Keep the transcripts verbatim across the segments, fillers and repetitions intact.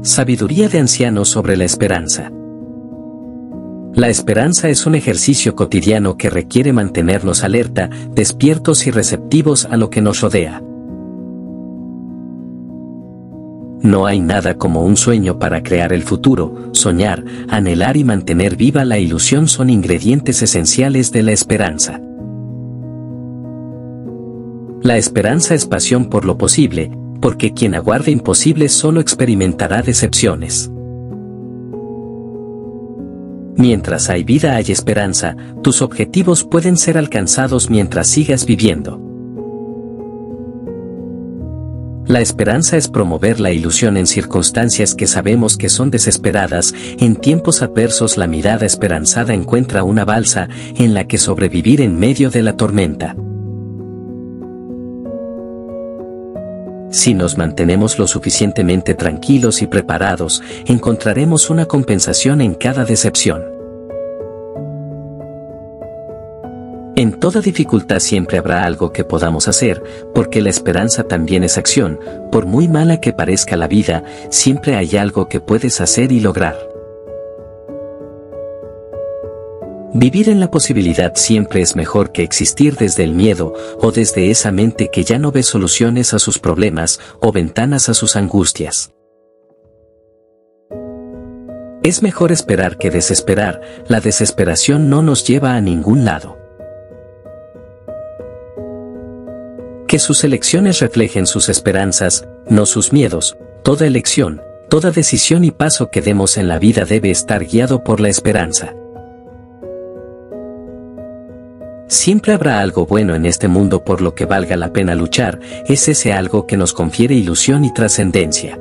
Sabiduría de ancianos sobre la esperanza. La esperanza es un ejercicio cotidiano que requiere mantenernos alerta, despiertos y receptivos a lo que nos rodea. No hay nada como un sueño para crear el futuro. Soñar, anhelar y mantener viva la ilusión son ingredientes esenciales de la esperanza. La esperanza es pasión por lo posible, porque quien aguarda imposibles solo experimentará decepciones. Mientras hay vida hay esperanza, tus objetivos pueden ser alcanzados mientras sigas viviendo. La esperanza es promover la ilusión en circunstancias que sabemos que son desesperadas. En tiempos adversos la mirada esperanzada encuentra una balsa en la que sobrevivir en medio de la tormenta. Si nos mantenemos lo suficientemente tranquilos y preparados, encontraremos una compensación en cada decepción. En toda dificultad siempre habrá algo que podamos hacer, porque la esperanza también es acción. Por muy mala que parezca la vida, siempre hay algo que puedes hacer y lograr. Vivir en la posibilidad siempre es mejor que existir desde el miedo, o desde esa mente que ya no ve soluciones a sus problemas, o ventanas a sus angustias. Es mejor esperar que desesperar. La desesperación no nos lleva a ningún lado. Que sus elecciones reflejen sus esperanzas, no sus miedos. Toda elección, toda decisión y paso que demos en la vida debe estar guiado por la esperanza. Siempre habrá algo bueno en este mundo por lo que valga la pena luchar. Es ese algo que nos confiere ilusión y trascendencia.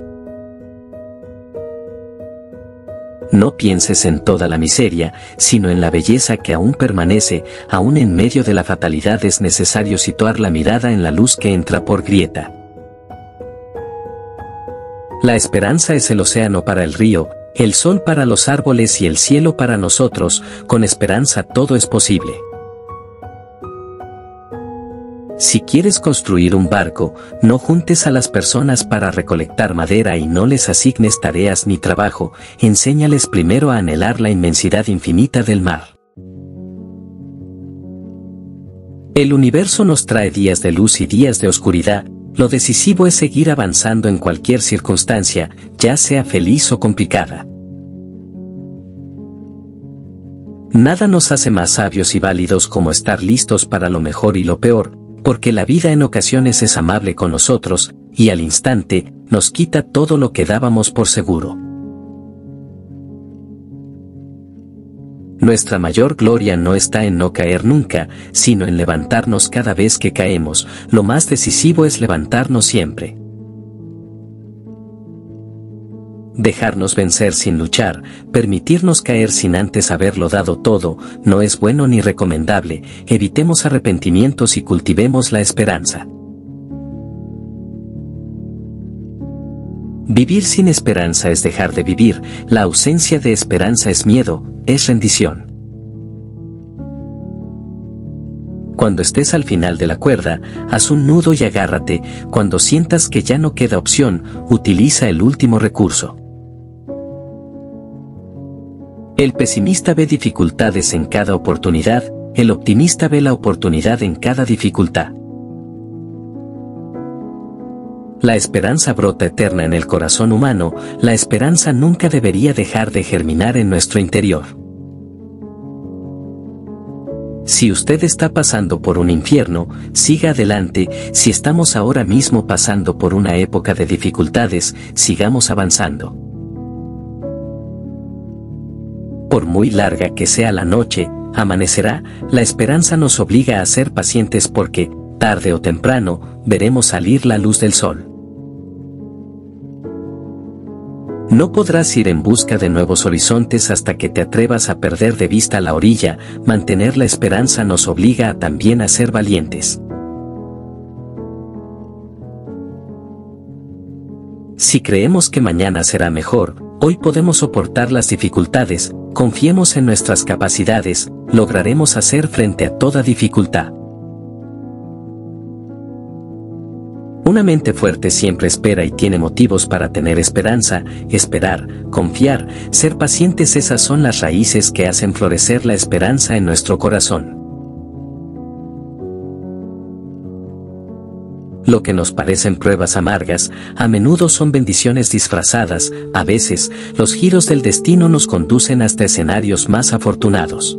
No pienses en toda la miseria, sino en la belleza que aún permanece. Aún en medio de la fatalidad es necesario situar la mirada en la luz que entra por grieta. La esperanza es el océano para el río, el sol para los árboles y el cielo para nosotros. Con esperanza todo es posible. Si quieres construir un barco, no juntes a las personas para recolectar madera y no les asignes tareas ni trabajo. Enséñales primero a anhelar la inmensidad infinita del mar. El universo nos trae días de luz y días de oscuridad. Lo decisivo es seguir avanzando en cualquier circunstancia, ya sea feliz o complicada. Nada nos hace más sabios y válidos como estar listos para lo mejor y lo peor, porque la vida en ocasiones es amable con nosotros, y al instante, nos quita todo lo que dábamos por seguro. Nuestra mayor gloria no está en no caer nunca, sino en levantarnos cada vez que caemos. Lo más decisivo es levantarnos siempre. Dejarnos vencer sin luchar, permitirnos caer sin antes haberlo dado todo, no es bueno ni recomendable. Evitemos arrepentimientos y cultivemos la esperanza. Vivir sin esperanza es dejar de vivir. La ausencia de esperanza es miedo, es rendición. Cuando estés al final de la cuerda, haz un nudo y agárrate. Cuando sientas que ya no queda opción, utiliza el último recurso. El pesimista ve dificultades en cada oportunidad, el optimista ve la oportunidad en cada dificultad. La esperanza brota eterna en el corazón humano. La esperanza nunca debería dejar de germinar en nuestro interior. Si usted está pasando por un infierno, siga adelante. Si estamos ahora mismo pasando por una época de dificultades, sigamos avanzando. Por muy larga que sea la noche, amanecerá. La esperanza nos obliga a ser pacientes porque, tarde o temprano, veremos salir la luz del sol. No podrás ir en busca de nuevos horizontes hasta que te atrevas a perder de vista la orilla. Mantener la esperanza nos obliga a también a ser valientes. Si creemos que mañana será mejor, hoy podemos soportar las dificultades. Confiemos en nuestras capacidades, lograremos hacer frente a toda dificultad. Una mente fuerte siempre espera y tiene motivos para tener esperanza. Esperar, confiar, ser pacientes, esas son las raíces que hacen florecer la esperanza en nuestro corazón. Lo que nos parecen pruebas amargas, a menudo son bendiciones disfrazadas. A veces, los giros del destino nos conducen hasta escenarios más afortunados.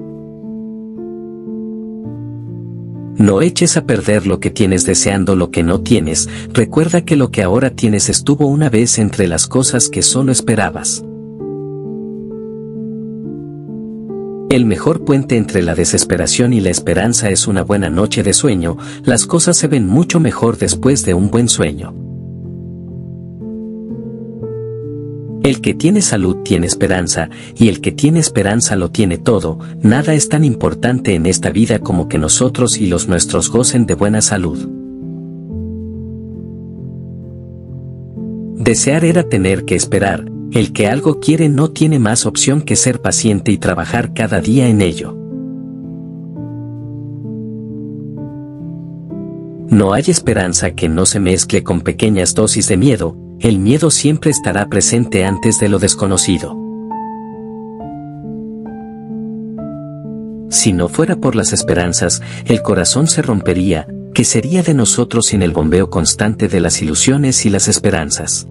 No eches a perder lo que tienes deseando lo que no tienes. Recuerda que lo que ahora tienes estuvo una vez entre las cosas que solo esperabas. El mejor puente entre la desesperación y la esperanza es una buena noche de sueño. Las cosas se ven mucho mejor después de un buen sueño. El que tiene salud tiene esperanza, y el que tiene esperanza lo tiene todo. Nada es tan importante en esta vida como que nosotros y los nuestros gocen de buena salud. Desear era tener que esperar. El que algo quiere no tiene más opción que ser paciente y trabajar cada día en ello. No hay esperanza que no se mezcle con pequeñas dosis de miedo. El miedo siempre estará presente antes de lo desconocido. Si no fuera por las esperanzas, el corazón se rompería. ¿Qué sería de nosotros sin el bombeo constante de las ilusiones y las esperanzas?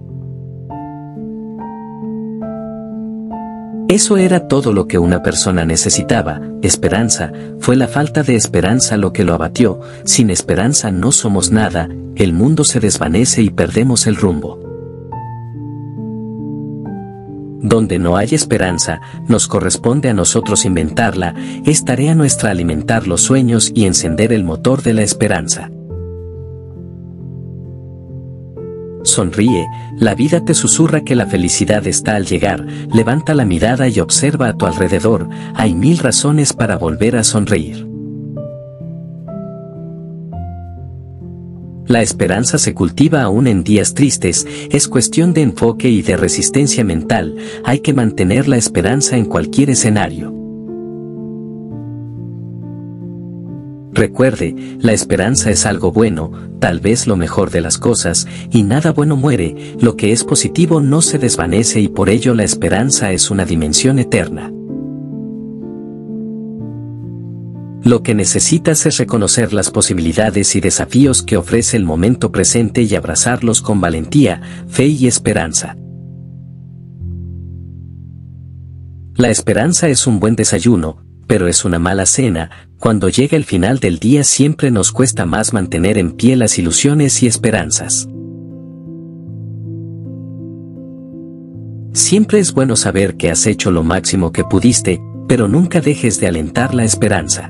Eso era todo lo que una persona necesitaba, esperanza. Fue la falta de esperanza lo que lo abatió. Sin esperanza no somos nada, el mundo se desvanece y perdemos el rumbo. Donde no hay esperanza, nos corresponde a nosotros inventarla. Es tarea nuestra alimentar los sueños y encender el motor de la esperanza. Sonríe, la vida te susurra que la felicidad está al llegar. Levanta la mirada y observa a tu alrededor. Hay mil razones para volver a sonreír. La esperanza se cultiva aún en días tristes. Es cuestión de enfoque y de resistencia mental. Hay que mantener la esperanza en cualquier escenario. Recuerde, la esperanza es algo bueno, tal vez lo mejor de las cosas, y nada bueno muere. Lo que es positivo no se desvanece y por ello la esperanza es una dimensión eterna. Lo que necesitas es reconocer las posibilidades y desafíos que ofrece el momento presente y abrazarlos con valentía, fe y esperanza. La esperanza es un buen desayuno, pero es una mala cena. Cuando llega el final del día siempre nos cuesta más mantener en pie las ilusiones y esperanzas. Siempre es bueno saber que has hecho lo máximo que pudiste, pero nunca dejes de alentar la esperanza.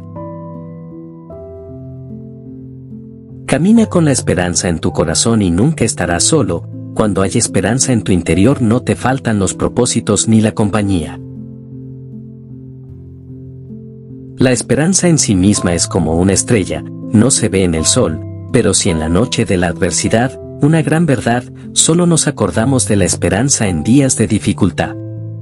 Camina con la esperanza en tu corazón y nunca estarás solo. Cuando hay esperanza en tu interior no te faltan los propósitos ni la compañía. La esperanza en sí misma es como una estrella, no se ve en el sol, pero sí en la noche de la adversidad. Una gran verdad, solo nos acordamos de la esperanza en días de dificultad.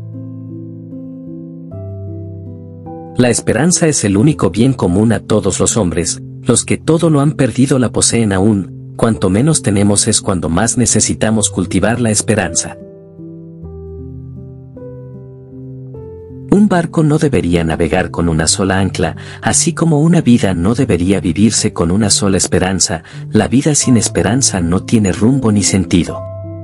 La esperanza es el único bien común a todos los hombres. Los que todo lo han perdido la poseen aún. Cuanto menos tenemos es cuando más necesitamos cultivar la esperanza. Un barco no debería navegar con una sola ancla, así como una vida no debería vivirse con una sola esperanza. La vida sin esperanza no tiene rumbo ni sentido.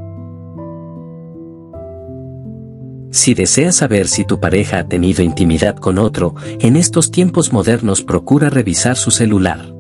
Si deseas saber si tu pareja ha tenido intimidad con otro, en estos tiempos modernos procura revisar su celular.